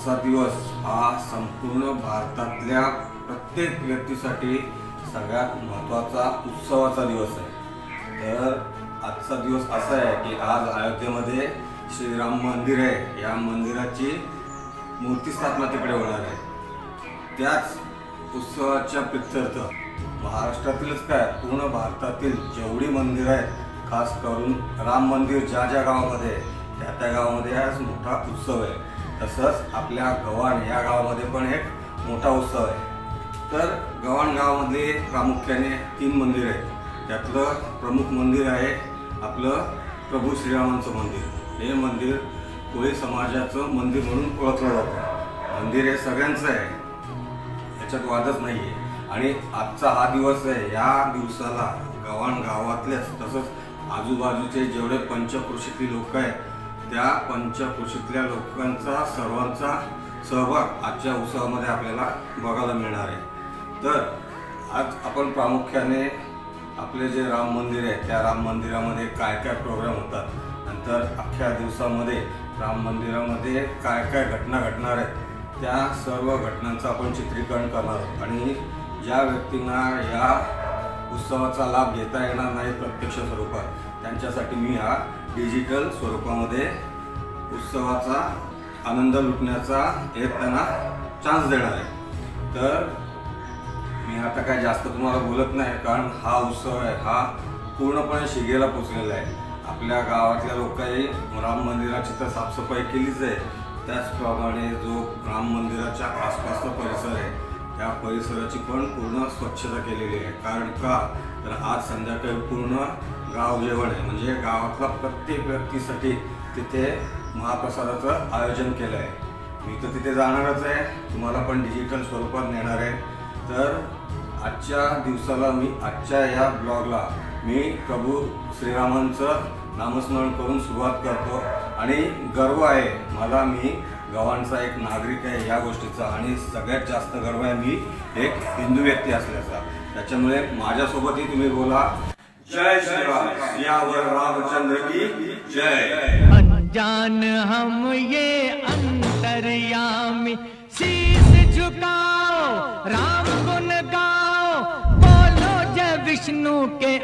आजचा दिवस हा संपूर्ण भारतातल्या प्रत्येक व्यक्तीसाठी सगळ्यात महत्त्वाचा उत्सवाचा दिवस आहे। तर आजचा दिवस असा आहे की आज अयोध्येमध्ये श्रीराम मंदिर आहे, या मंदिराची मूर्ती स्थापना तिकडे होणार आहे। त्याच उत्सवाच्या प्रित्यर्थ महाराष्ट्रातीलच काय पूर्ण भारतातील जेवढी मंदिरं आहेत, खास करून राम मंदिर ज्या ज्या गावामध्ये त्या गावामध्ये आज मोठा उत्सव आहे। तसंच आपल्या गव्हाण या गावामध्ये पण एक मोठा उत्सव आहे। तर गव्हाण गावामध्ये प्रामुख्याने 3 मंदिर आहेत। त्यातलं प्रमुख मंदिर आहे आपलं प्रभू श्रीरामांचं मंदिर। हे मंदिर कोळी समाजाचं मंदिर म्हणून ओळखलं जातं। मंदिर हे सगळ्यांचं आहे, याच्यात वादच नाही आहे। आणि आजचा हा दिवस आहे, या दिवसाला गव्हाण गावातलेच तसंच आजूबाजूचे जेवढे पंचक्रोशीतली लोक आहेत, त्या पंचक्रोशीतल्या लोकांचा सर्वांचा सहभाग आजच्या उत्सवामध्ये आपल्याला बघायला मिळणार आहे। तर आज आपण प्रामुख्याने आपले जे राम मंदिर आहे त्या राम मंदिरामध्ये काय काय प्रोग्राम होतात, नंतर अख्ख्या दिवसामध्ये राम मंदिरामध्ये काय काय घटना घडणार आहेत, त्या सर्व घटनांचं आपण चित्रीकरण करणार आहोत। आणि ज्या व्यक्तींना या उत्सवाचा लाभ घेता येणार नाही प्रत्यक्ष स्वरूपात, त्यांच्यासाठी मी हा डिजिटल स्वरूपामध्ये उत्सवाचा आनंद लुटण्याचा एक त्यांना चान्स देणार आहे। तर मी आता काय जास्त तुम्हाला बोलत नाही, कारण हा उत्सव आहे हा पूर्णपणे शिगेला पोचलेला आहे। आपल्या गावातल्या लोकांनी राम मंदिराची तर साफसफाई केलीच आहे, त्याचप्रमाणे जो राम मंदिराच्या आसपासचा परिसर आहे त्या परिसराची पण पूर्ण स्वच्छता केलेली आहे। कारण का तर आज संध्याकाळी पूर्ण गाव जेवण आहे, म्हणजे गावातला प्रत्येक व्यक्तीसाठी तिथे महाप्रसादाचं आयोजन केलं आहे। मी तर तिथे जाणारच आहे, तुम्हाला पण डिजिटल स्वरूपात नेणार आहे। तर आजच्या दिवसाला आजच्या या ब्लॉगला मी प्रभू श्रीरामांचं नामस्मरण करून सुरुवात करतो। आणि गर्व आहे मला, मी गव्हाणचा एक नागरिक आहे या गोष्टीचा, आणि सगळ्यात जास्त गर्व आहे मी एक हिंदू व्यक्ती असल्याचा। त्याच्यामुळे माझ्यासोबतही तुम्ही बोला, जय श्रीराम, सियावर रामचंद्र की जय। अनजान हम ये अंतर्यामी, शीश झुकाओ राम गुण गाओ, बोलो जय विष्णु के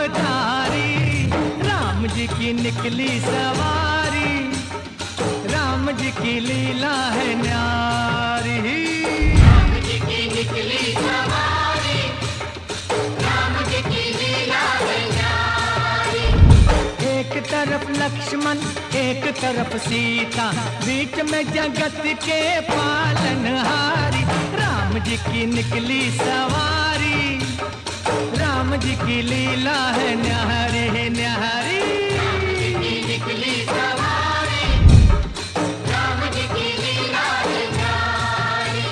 अवतारी। राम जी की निकली सवारी, राम जी की लीला है न्यारी। राम जी की निकली सवारी, राम जी की लीला है न्यारी। एक तरफ लक्ष्मण एक तरफ सीता, बीच में जगत के पालनहारी। राम जी की निकली सवारी, राम जी की लीला है न्यारी है न्यारी। राम जी की निकली सवारी, राम जी की लीला है न्यारी।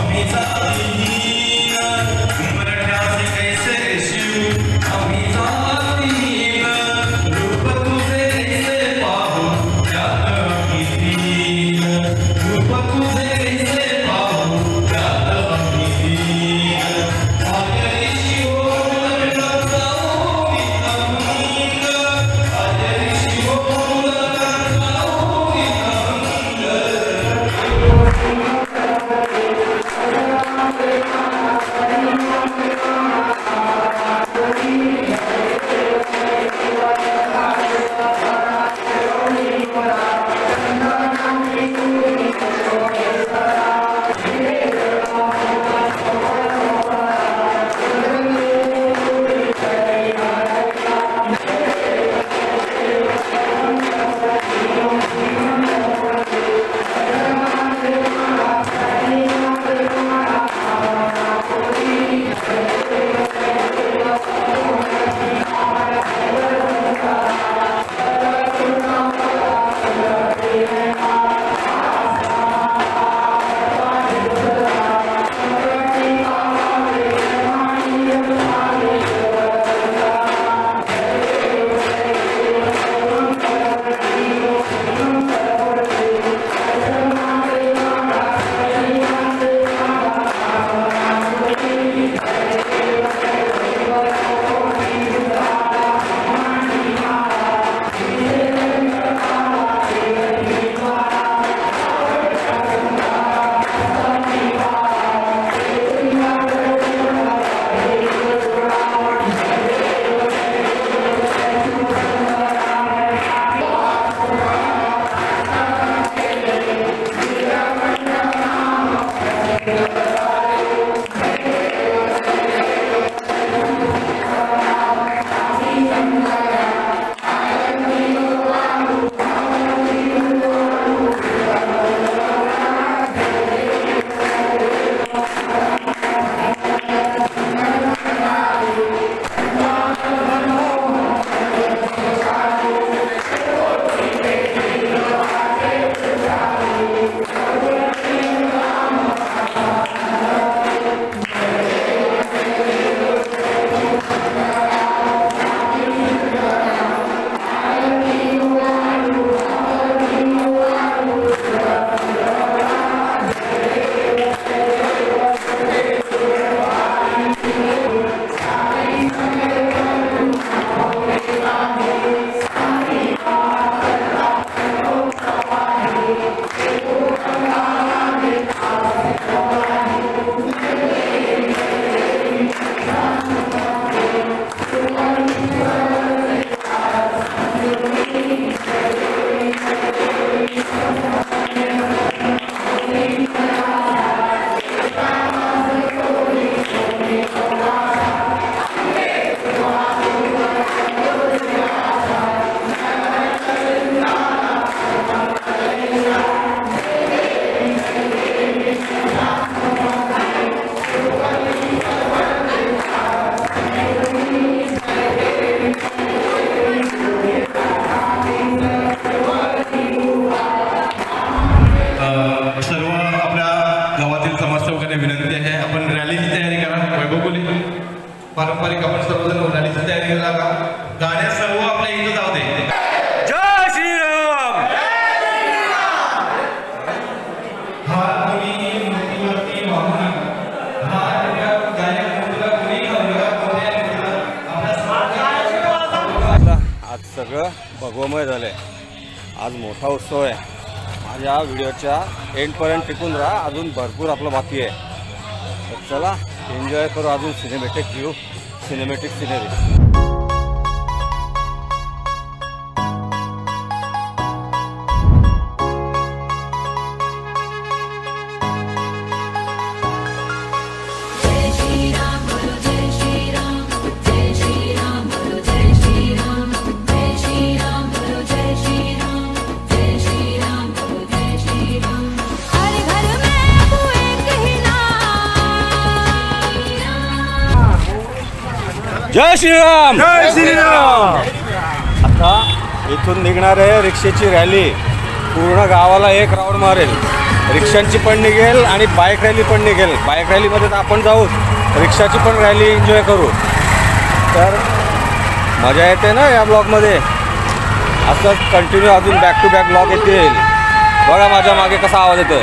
पारंपरिक आपण सर्वजण रॅलीची तयारी केला का? गाण्या सर्व आपल्या इथं जाऊ दे. जय श्रीराम. हा कोणी मूर्तीवरती वाहून हा गायक मूर्तीला कोणी आज सगळं भगवमय झालंय. आज मोठा उत्सव आहे. माझ्या व्हिडिओच्या एंडपर्यंत टिकून राहा. अजून भरपूर आपलं बाकी आहे. तर चला एन्जॉय करू. अजून सिनेमॅटिक व्ह्यू, सिनेमॅटिक सिनेरी. जय श्रीराम. जय श्रीराम. आता इथून निघणारे रिक्षेची रॅली पूर्ण गावाला एक राऊंड मारेल. रिक्षांची पण निघेल आणि बाईक रॅली पण निघेल. बाईक रॅलीमध्ये तर आपण जाऊच, रिक्षाची पण रॅली एन्जॉय करू. तर मजा येते ना या ब्लॉगमध्ये. असंच कंटिन्यू अजून बॅक टू बॅक ब्लॉग येतील. बघा माझ्या मागे कसा आवाज येतोय.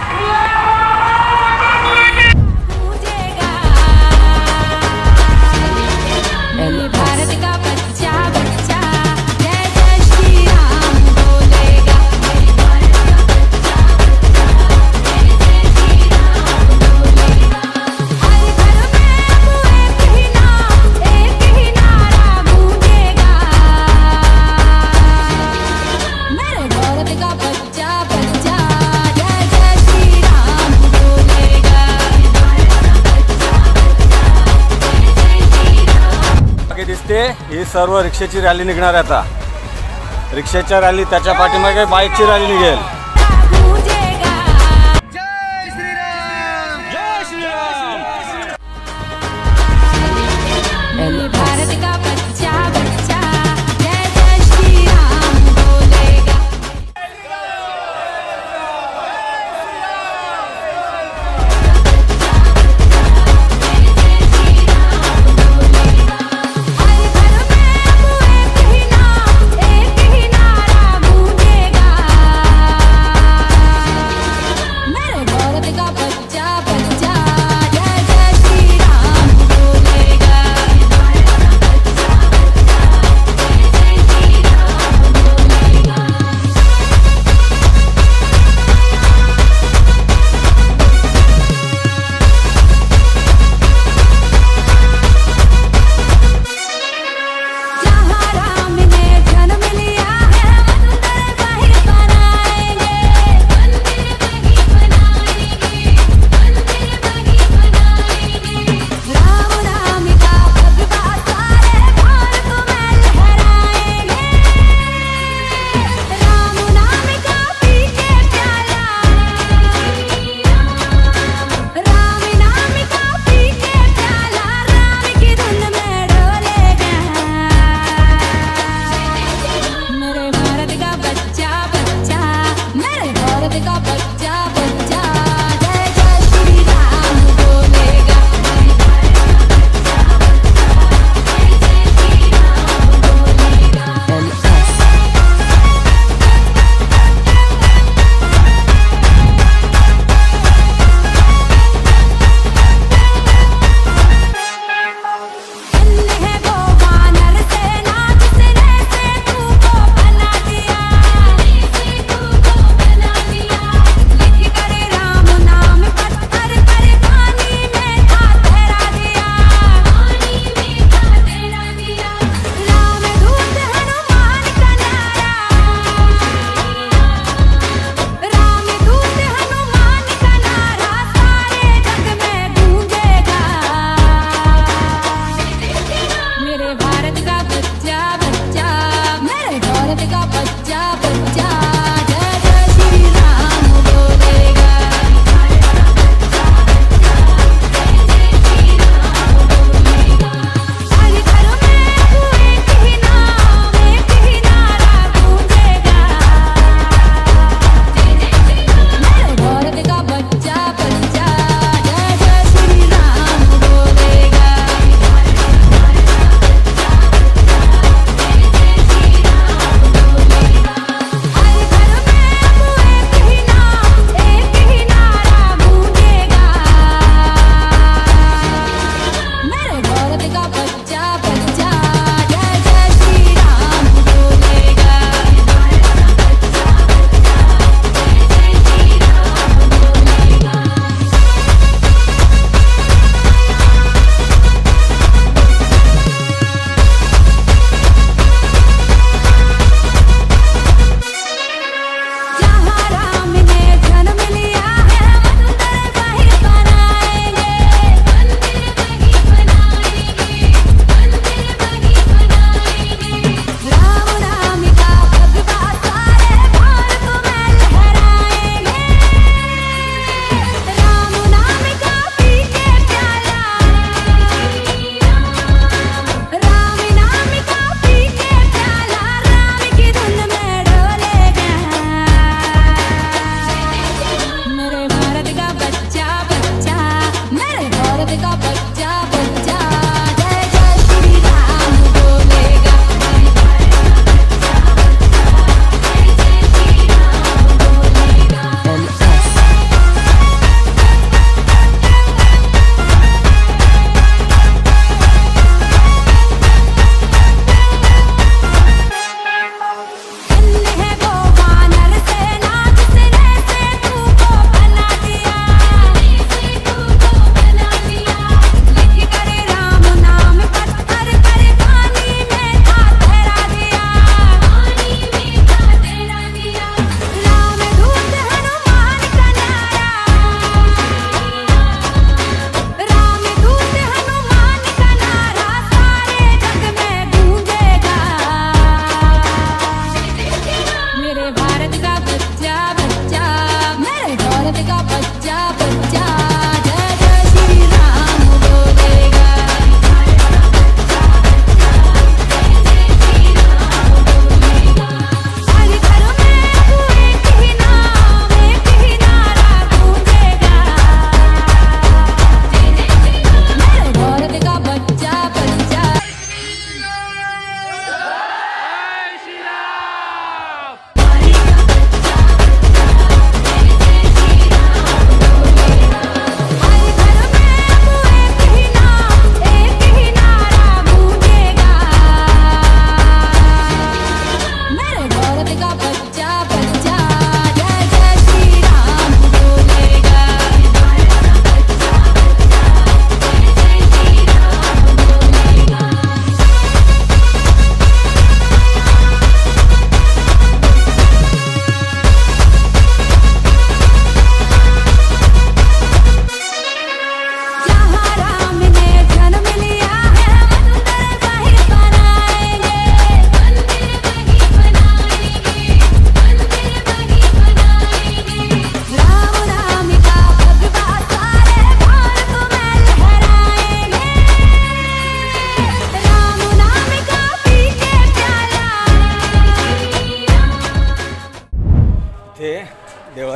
दिसते ही सर्व रिक्षाची रॅली निघणार आहे. आता रिक्षाच्या रॅली, त्याच्या पाठीमागे बाईकची रॅली निघेल. जय श्रीराम, जय श्रीराम. भारत का बच्चा बच्चा जय जय श्रीराम बोलेगा.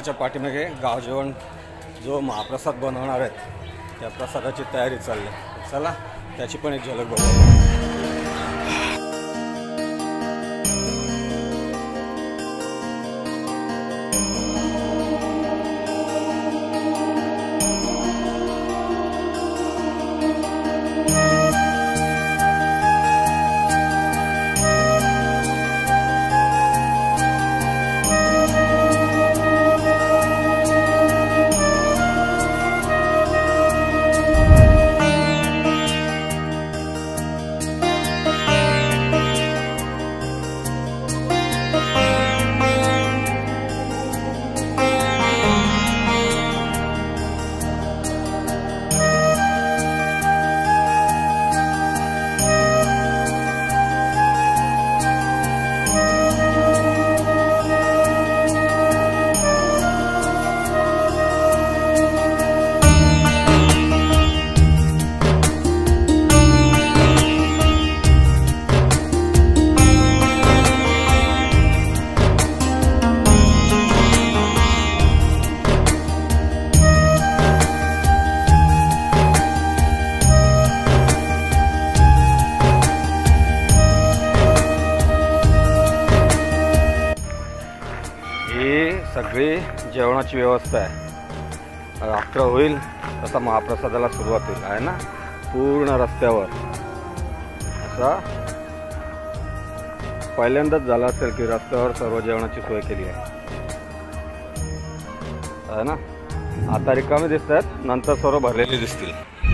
मंडपाच्या पाठीमागे गाव जेवण जो महाप्रसाद बनवणार आहेत त्या प्रसादाची तयारी चालली आहे. चला त्याची पण एक झलक बघू. सगळी जेवणाची व्यवस्था आहे. रात्र होईल तसा महाप्रसादाला सुरुवात होईल आहे ना. पूर्ण रस्त्यावर असा पहिल्यांदाच झाला असेल की रस्त्यावर सर्व जेवणाची सोय केली आहे ना. आता रिकामे दिसत आहेत, नंतर सर्व भरलेले दिसतील.